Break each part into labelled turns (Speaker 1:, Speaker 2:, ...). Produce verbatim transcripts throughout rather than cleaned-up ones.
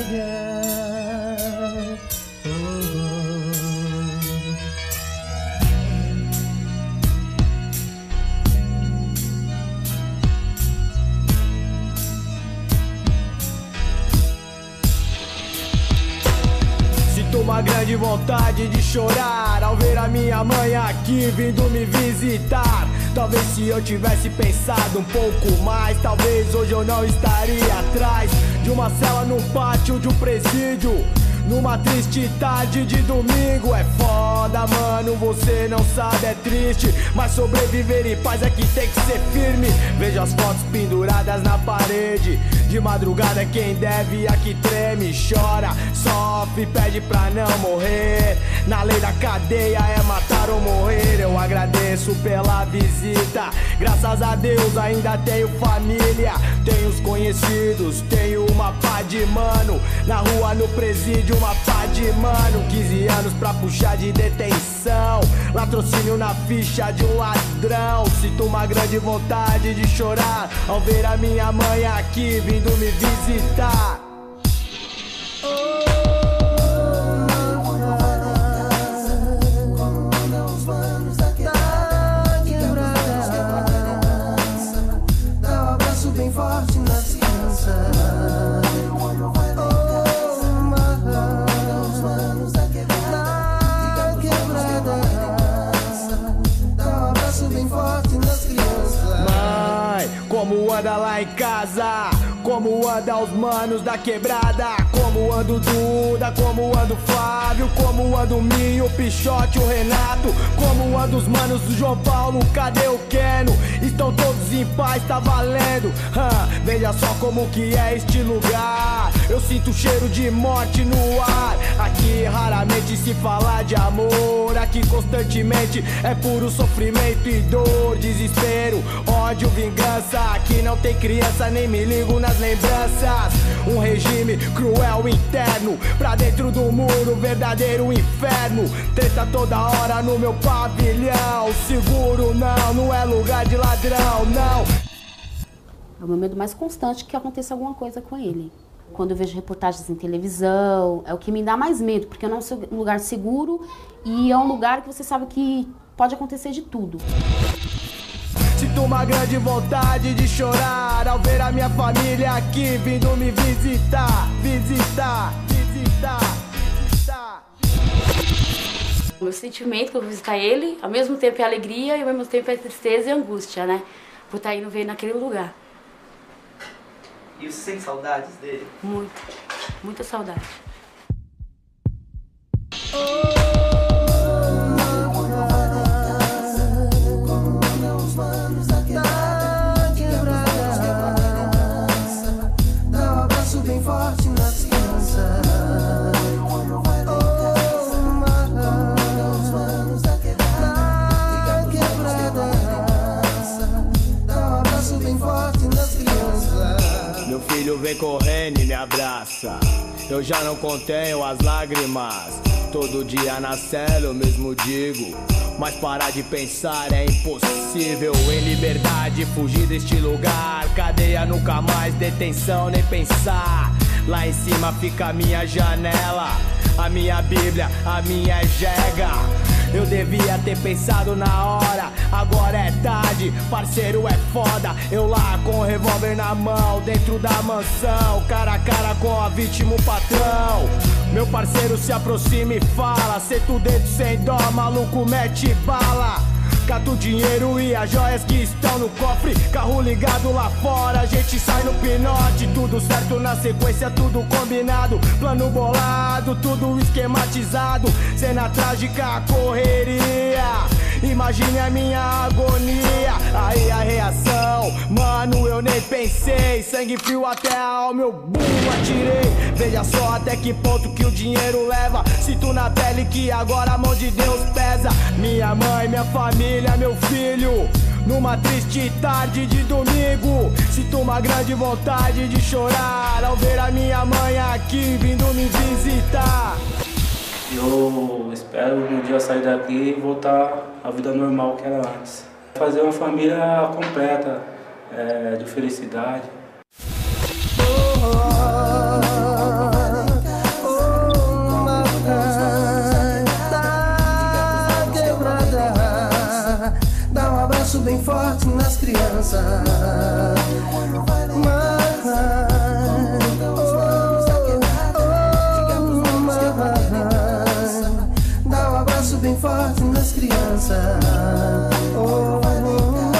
Speaker 1: Uma grande vontade de chorar ao ver a minha mãe aqui vindo me visitar. Talvez se eu tivesse pensado um pouco mais, talvez hoje eu não estaria atrás de uma cela num pátio de um presídio, numa triste tarde de domingo. É foda, mano, você não sabe, é triste, mas sobreviver em paz é que tem que ser firme. Vejo as fotos penduradas na parede, de madrugada quem deve aqui treme, chora, sofre, pede pra não morrer. Na lei da cadeia é matar ou morrer. Eu agradeço pela visita, graças a Deus ainda tenho família, tenho os conhecidos, tenho uma pá de mano na rua, no presídio, uma pá de mano. Quinze anos pra puxar de detenção, latrocínio na ficha de um ladrão. Sinto uma grande vontade de chorar ao ver a minha mãe aqui vindo me visitar. Como anda lá em casa? Como anda os manos da quebrada? Como anda o Duda? Como anda o Flávio? Como anda o Minho, o Pichote, o Renato? Como anda os manos do João Paulo? Cadê o Keno? Estão todos em paz, tá valendo. hum, Veja só como que é este lugar. Eu sinto o cheiro de morte no ar. Aqui raramente se fala de amor, aqui constantemente é puro sofrimento e dor, desespero, ódio, vingança. Aqui não tem criança, nem me ligo nas lembranças. Um regime cruel interno, pra dentro do muro, verdadeiro inferno. Treta toda hora no meu pavilhão. Seguro não, não é lugar de ladrão, não.
Speaker 2: É o meu medo mais constante que aconteça alguma coisa com ele. Quando eu vejo reportagens em televisão, é o que me dá mais medo, porque não é um lugar seguro e é um lugar que você sabe que pode acontecer de tudo.
Speaker 1: Sinto uma grande vontade de chorar ao ver a minha família aqui vindo me visitar, visitar, visitar, visitar.
Speaker 2: O meu sentimento quando eu visitar ele, ao mesmo tempo é alegria e ao mesmo tempo é tristeza e angústia, né? Por estar indo ver naquele lugar.
Speaker 3: E você sente saudades dele?
Speaker 2: Muito, muita saudade.
Speaker 1: Meu filho vem correndo e me abraça, eu já não contenho as lágrimas. Todo dia na cela eu mesmo digo, mas parar de pensar é impossível. Em liberdade fugir deste lugar, cadeia nunca mais, detenção nem pensar. Lá em cima fica a minha janela, a minha Bíblia, a minha jega. Eu devia ter pensado na hora, agora é tarde, parceiro é foda. Eu lá com o revólver na mão, dentro da mansão, cara a cara com a vítima, o patrão. Meu parceiro se aproxima e fala, senta o dedo sem dó, maluco mete bala. Cata o dinheiro e as joias que estão no cofre, carro ligado lá fora, a gente sai no pinote. Tudo certo na sequência, tudo combinado, plano bolado, tudo esquematizado. Cena trágica, correria, imagine a minha agonia. Aí a reação, mano, eu nem pensei, sangue frio até a alma, eu bum, atirei. Veja só até que ponto que o dinheiro leva, sinto na pele que agora a mão de Deus pesa. Minha mãe, minha família, meu filho, numa triste tarde de domingo, sinto uma grande vontade de chorar ao ver a minha mãe aqui vindo me visitar.
Speaker 4: Eu espero um dia sair daqui e voltar à vida normal que era antes. Fazer uma família completa, é, de felicidade.
Speaker 1: Oh, oh, oh, oh.
Speaker 5: criança. Oh, oh,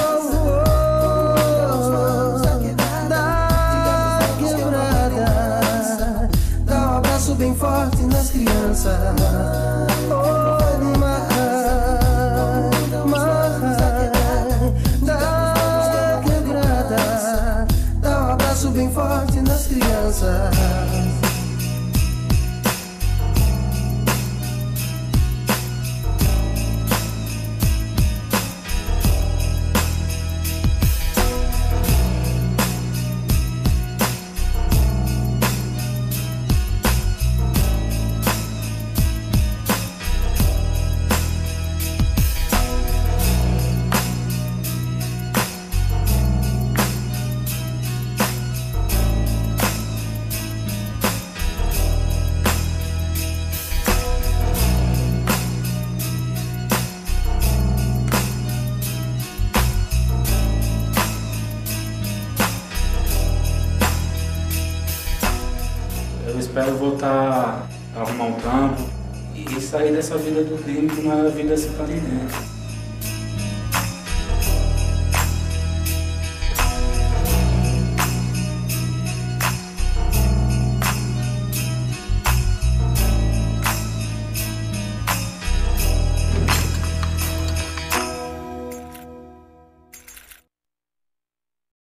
Speaker 5: oh, da quebrada, dá um abraço bem forte nas crianças. Oh, mar, mar, da quebrada, dá um abraço bem forte nas crianças.
Speaker 4: Eu espero voltar a arrumar um trampo e sair dessa vida do crime para uma vida citadina.